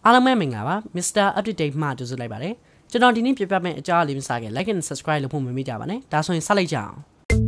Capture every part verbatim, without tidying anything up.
အားလုံးပဲမင်္ဂလာပါ Mister Update မှကြိုဆိုလိုက်ပါတယ်ကျွန်တော်ဒီနေ့ပြပြမယ့်အကြောင်းလေးမစခင် Like and Subscribe လုပ်ဖို့မမေ့ကြပါနဲ့ဒါဆိုရင်ဆက်လိုက်ကြအောင်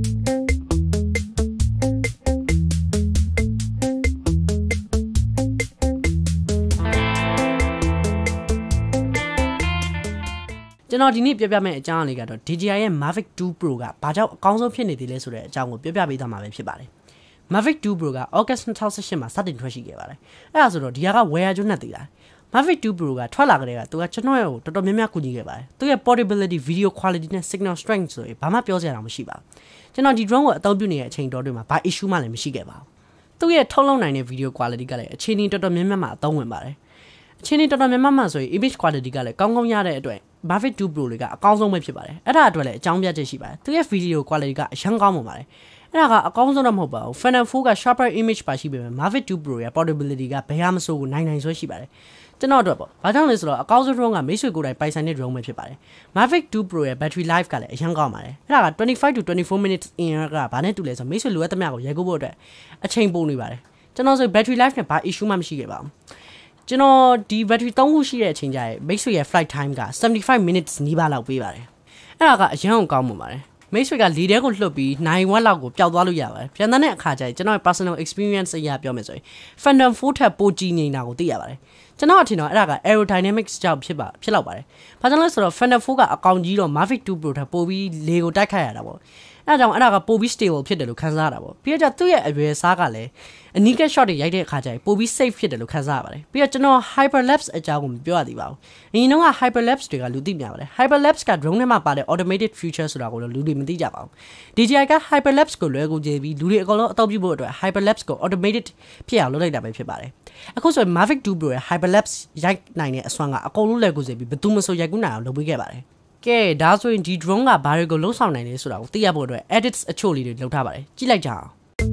ကျွန်တော်ဒီနေ့ပြပြမယ့်အကြောင်းလေးကတော့ D J I ရဲ့ Mavic two Pro ကဘာကြောင့်အကောင်းဆုံးဖြစ်နေသေးလဲဆိုတဲ့အကြောင်းကိုပြပြပေးသွားမှာပဲဖြစ်ပါတယ်Mavic two Pro က August twenty eighteenမှာစတင်ထွက်ရှိခဲ့ပါတယ်အဲ့ဒါဆိုတော့ဒီဟာကဝယ်ရကျွန်းနဲ့သေးတာMavic two Pro ကထွက်လာကြတဲ့ကသူကကျွန်တော်ရဲ့တော်တော်များများကူညီခဲ့ပါတယ်သူရဲ့ portability video quality နဲ့ signal strength ဆိုရင်ဘာမှပြောစရာတော့မရှိပါဘူးကျွန်တော်ဒီ drone ကိုအသုံးပြုနေတဲ့အချိန်တော်တွေမှာဘာ issue မှလည်းမရှိခဲ့ပါဘူးသူရဲ့ထုတ်လုပ်နိုင်တဲ့ video quality ကလည်းအခြေအနေတော်တော်များများမှာအသုံးဝင်ပါတယ်အခြေအနေတော်တော်များများမှာဆိုရင် image quality ကလည်းကောင်းကောင်းရတဲ့အတွက် Mavic two Pro လေးကအကောင်းဆုံးပဲဖြစ်ပါတယ်အဲ့ဒါအတွက်လည်းအကြောင်းပြချက်ရှိပါတယ်သူရဲ့ video quality ကအရန်ကောင်းပါပါတယ်အဲ့ဒါကအကောင်းဆုံးတော့မဟုတ်ပါဘူး Phantom fourက sharper image ပါရှိပေမဲ့ Mavic two Pro ရဲ့ portability ကဘယ်ဟာမဆိုကိုနိုင်နိုင်ဆွဲရှိပါတယ်ကျွန်တော်တို့ပေါ့ဘာကြောင့်လဲဆိုတော့အကောင်းဆုံး drone ကမိတ်ဆွေကိုယ်တိုင်ပိုင်ဆိုင်တဲ့ drone ပဲဖြစ်ပါတယ် Mavic two Pro ရဲ့ battery life ကလည်းအရန်ကောင်းပါတယ်အဲ့ဒါကtwenty-five to twenty-four minutes in ကဘာနဲ့တူလဲဆိုတော့မိတ်ဆွေလိုအပ်သမျှကိုရိုက်ကူးဖို့အတွက်အချိန်ပိုနေပါတယ်ကျွန်တော်ဆို battery life နဲ့ဘာ issue မှမရှိခဲ့ပါဘူးကျွန်တော်ဒီ battery threeခုရှိတဲ့အချိန်ကျရင်မိတ်ဆွေရဲ့ flight time ကseventy-five minutes နီးပါးလောက်ပေးပါတယ်အဲ့ဒါကအရန်ကောင်းပါပါတယ်မိတ်ဆွေကလေထဲကိုလှုပ်ပြီးနိုင်ဝက်လောက်ကိုပျောက်သွားလို့ရပါတယ်ပြန်တဲ့အခါကျရင်ကျွန်တော်ရဲ့ personal experience အရာပြောမယ်ဆိုရင် Phantom fourထက်ပိုကြီးနေတာကိုသိရပါတယ်ကျွန်တော်အထင်တော့အဲ့ဒါက aerodynamics ကြောင့်ဖြစ်ပါဖြစ်လောက်ပါတယ်ဘာကြောင့်လဲဆိုတော့ Phantom fourကအကောင်ကြီးတော့ Mavic two Pro ထက်ပိုပြီးလေကိုတိုက်ခိုက်ရတာပေါ့အဲ့ဒါကြောင့်အဲ့ဒါကပိုပြီး stable ဖြစ်တယ်လို့ခန်းစားရတာပေါ့ပြီးတော့သူ့ရဲ့အရွယ်စားကလည်းအနီးက shot တွေရိုက်တဲ့အခါကျရင်ပိုပြီး safe ဖြစ်တယ်လို့ခန်းစားရပါတယ်ပြီးတော့ကျွန်တော် hyperlapse အကြောင်းကိုမပြောရသေးပါဘူးအရင်တော့က hyperlapse တွေကလူသိများပါတယ် hyperlapse က drone ထဲမှာပါတဲ့ automated feature ဆိုတာကိုလူတွေမသိကြပါဘူး D J I က hyperlapse ကိုလွယ်ကူကြပြီးလူတွေအကုန်လုံးအသုံးပြုဖို့အတွက် hyperlapse ကို automated ဖြစ်အောင်လုပ်လိုက်တာပဲဖြစ်ပါတယ်အခုဆိုရင် Mavic two Pro ရဲ့ hyperlapse ရိုက်နိုင်တဲ့အစွမ်းကအကုန်လုံးလွယ်ကူစေပြီးဘယ်သူမှမဆိုရိုက်ကူးနိုင်အောင်လုပ်ပေးခဲ့ပါတယ်ကဲဒါဆိုရင်ဒီ drone ကဘာတွေကိုလုံးဆောင်နိုင်လဲဆိုတာကိုသိရဖို့အတွက် edits အချို့လေးတွေလုပ်ထားပါတယ်ကြည့်လိုက်ကြအောင်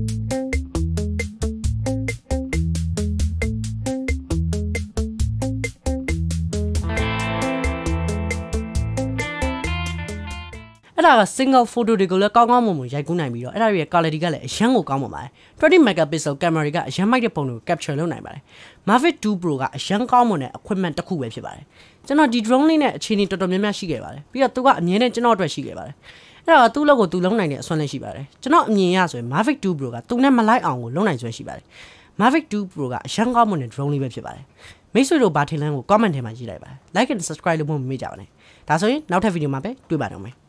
အဲ့ဒါက single photo တွေကိုလည်းကောင်းကောင်းမွန်မွန်ရိုက်ကူးနိုင်ပြီးတော့အဲ့ဒါရဲ့ quality ကလည်းအရန်ကိုကောင်းပါပါတယ်twenty megapixel camera တွေကအရန်မိုက်တဲ့ပုံတွေကို capture လုပ်နိုင်ပါတယ် Mavic two Pro ကအရန်ကောင်းမွန်တဲ့ equipment တစ်ခုပဲဖြစ်ပါတယ်ကျွန်တော်ဒီ drone လေးနဲ့အခြေအနေတော်တော်များများရှိခဲ့ပါတယ်ပြီးတော့သူကအမြင်နဲ့ကျွန်တော်အတွက်ရှိခဲ့ပါတယ်အဲ့ဒါကသူ့လောက်ကိုသူလုံးနိုင်တဲ့အစွမ်းလည်းရှိပါတယ်ကျွန်တော်အမြင်ရဆိုရင် Mavic two Pro ကသူနဲ့မလိုက်အောင်ကိုလုံးနိုင်စွမ်းရှိပါတယ် Mavic two Pro ကအရန်ကောင်းမွန်တဲ့ drone လေးပဲဖြစ်ပါတယ်မိတ်ဆွေတို့ဘာထင်လဲကို comment ထဲမှာရေးလိုက်ပါ like and subscribe လုပ်ဖို့မမေ့ကြပါနဲ့ဒါဆိုရင်နောက်ထပ်ဗီဒီယိုမှာပဲတွေ့ပါတော့မယ်